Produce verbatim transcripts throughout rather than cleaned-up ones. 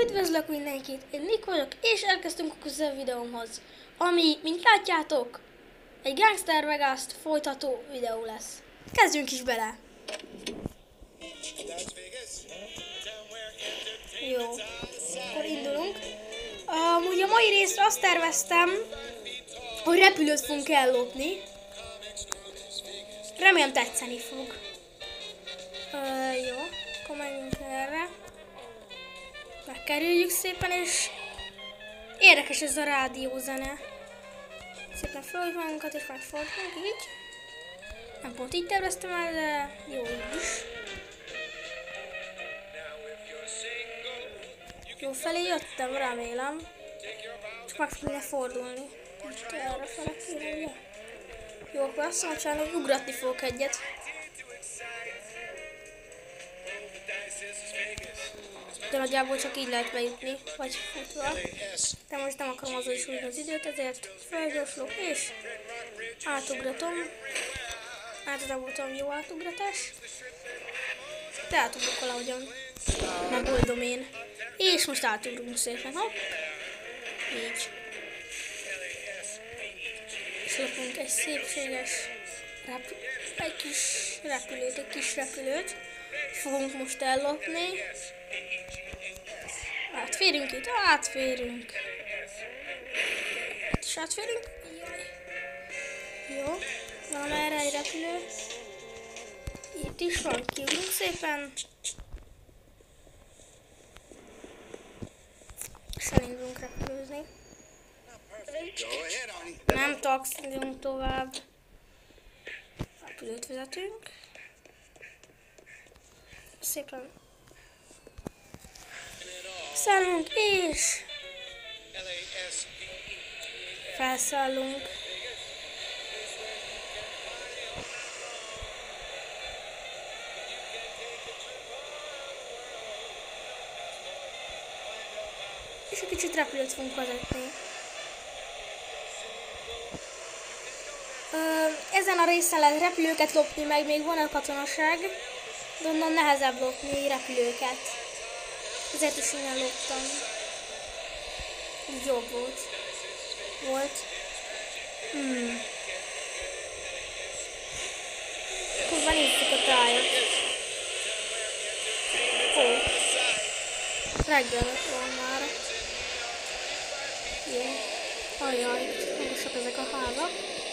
üdvözlök mindenkit, én Nick vagyok, és elkezdtünk a közel videómhoz, ami, mint látjátok, egy Gangster Vegas-t folytató videó lesz. Kezdjünk is bele! Jó, akkor indulunk. Amúgy a mai részre azt terveztem, hogy repülőt fogunk ellopni. Remélem tetszeni fog. Uh, jó, akkor menjünk erre. Megkerüljük szépen, és érdekes ez a rádiózene. Szépen fölhívjuk magunkat, és megfordulunk így. Nem pont így terveztem el, de jó így is. Jó felé jöttem, remélem. Csak meg fogja fordulni. Itt erre fele kéne, ugye? Jó, akkor azt mondom, hogy ugratni fogok egyet. De nagyjából csak így lehet bejutni, vagy futva. De most nem akarom azzal is húzni az időt, ezért felgyorsulok és átugratom. Hát nem voltam jó átugratás. De átugrok valahogyan. Megoldom én. És most átugrunk szépen, hopp. Így. És lopunk egy szépséges repül egy kis repülőt, egy kis repülőt. Fogunk most ellopni. Átférünk itt, átférünk. És átférünk. Jó, van erre egy repülő. Itt is van, kiugrunk szépen. És elindulunk repülőzni. Nem taxilunk tovább. Repülőt vezetünk. Szépen szállunk és felszállunk. És egy kicsit repülőt fogunk vezetni. Ezen a részen lehet repülőket lopni, meg még van a katonaság, de onnan nehezebb lopni repülőket. Ezért is innen loptam. Így jobb volt. Volt. Hmm. Kurva nézzük a tájat. Ó. Reggel van már. Jó. Ajjaj, magasak ezek a házak.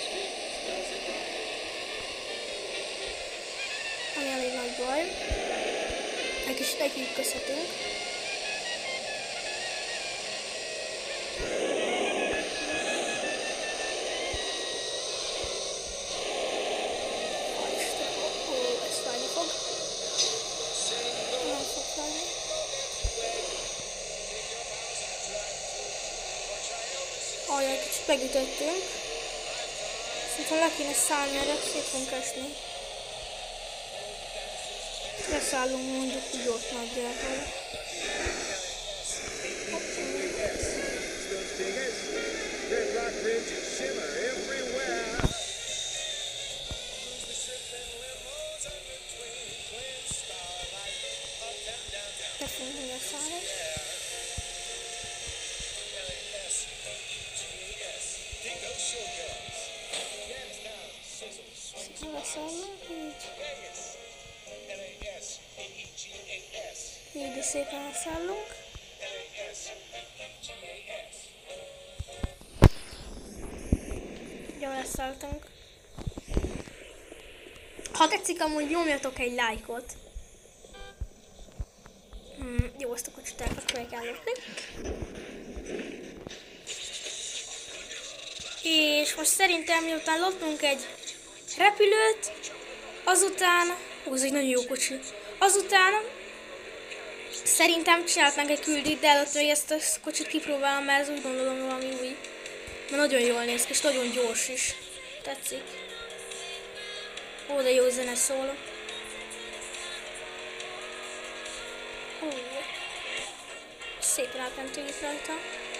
Ami elég nagy baj. Egy kis megütközhetünk. Ó, ez fájni fog. Nem fog fájni. Ajaj, egy kicsit megütöttünk. Szerintem le kéne szállni, erre szét fogunk esni. Leszállunk mondjuk úgy ott nagyjából. Te fogunk leszállni. Szépen leszállunk így. Így is szépen leszállunk. Jó, leszálltunk. Ha tetszik, amúgy nyomjatok egy lájkot. Hmm, jó, azt a kocsit elkezdjük ellopni. És most szerintem miután lopnunk egy repülőt, azután... Ó, ez egy nagyon jó kocsi. Azután szerintem csinálhatnánk egy küldít, de előtt még ezt a kocsit kipróbálom, mert ez úgy gondolom valami új. Mert nagyon jól néz ki, és nagyon gyors is. Tetszik. Ó, de jó zene szól. Ó, szépen átmentünk itt rajta.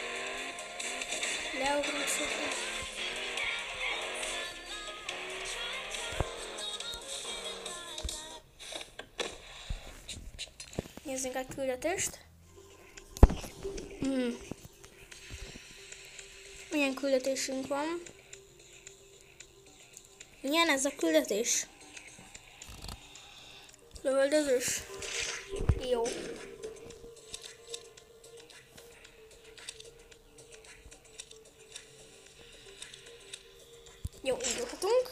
Leugrunk szépen. Nézzünk egy küldetést. Hmm. Milyen küldetésünk van? Milyen ez a küldetés? Lövöldözős? Jó. Jó, indulhatunk.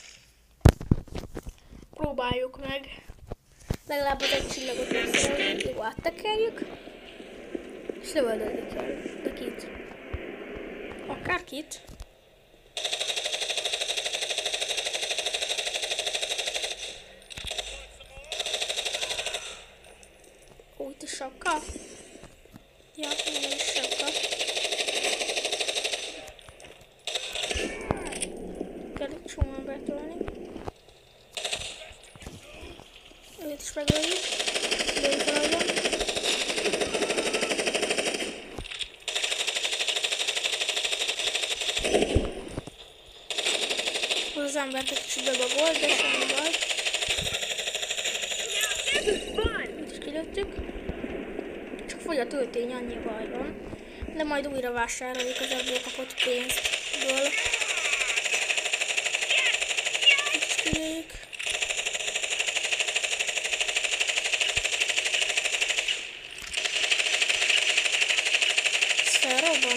Próbáljuk meg. Legalább az egy csillagot megszerelni. Jó, áttekerjük. És lövöldözni kell. De kit? Akárkit. Ó, itt is sapka. Ja, még is sapka. Kell egy csomó embert ölni. Őt is megöljük. Lőjük valahogyan. Az embert egy kicsit bebagolt, de semmi baj. Itt is kilőttük. Csak fogy a töltény, annyi baj van. De majd újra vásároljuk az ebből kapott pénzből. Itt is kilőjük. Ez felrobban.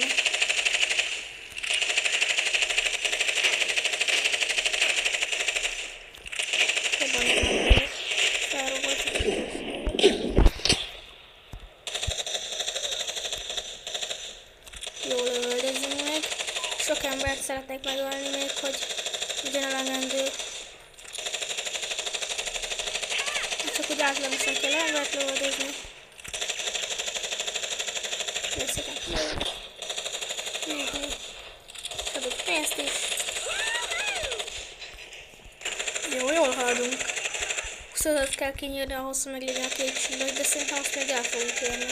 Jól lövöldözünk meg. Sok embert szeretnék megölni még, hogy ugyan elegendő. Csak úgy átlagosan kell embert lövöldözni. Készítem ki. Nézni. Adok pénzt is. Jó, jól haladunk. huszonöt kell kinyírni ahhoz, hogy meglegyen a két csillag, de szerintem azt még el fogunk érni.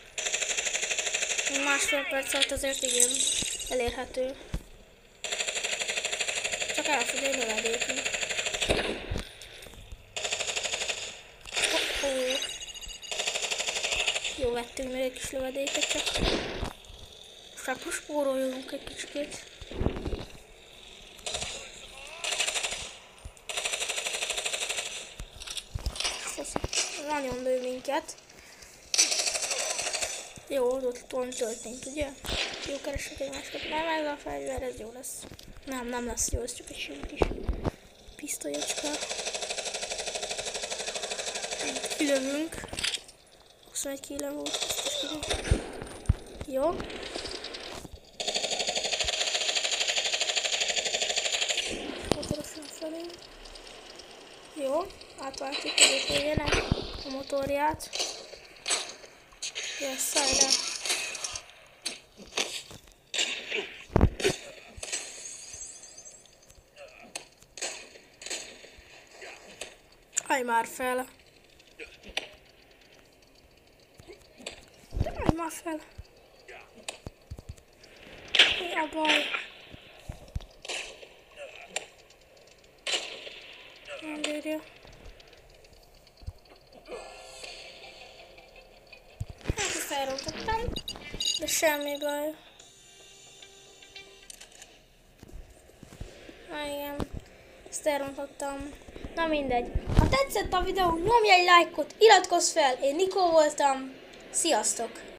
Másfél perc alatt azért igen elérhető. Csak elfogy egy lövedékünk. Oh -oh. Jó, vettünk még egy kis lövedéket, csak most akkor spóroljunk egy kicsikét. Nagyon lő minket. Jó, ott van történt, ugye? Jó, keressük egy másikat. Nem, ez a fegyver, ez jó lesz. Nem, nem lesz jó, ez csak egy sima kis pisztolyocska. Kilövünk. huszonegy kiló volt, biztos kilövünk. Jó. Motorosan felé. Jó, átváltjuk, hogy érjenek a motorját. Yes, szállj le. Állj már fel. Állj már fel. Mi a baj? Nem bírja. Hát ezt elrontottam, de semmi baj. Na igen, ezt elrontottam. Na mindegy. Ha tetszett a videó, nyomj egy lájkot, iratkozz fel, én Nikó voltam. Sziasztok!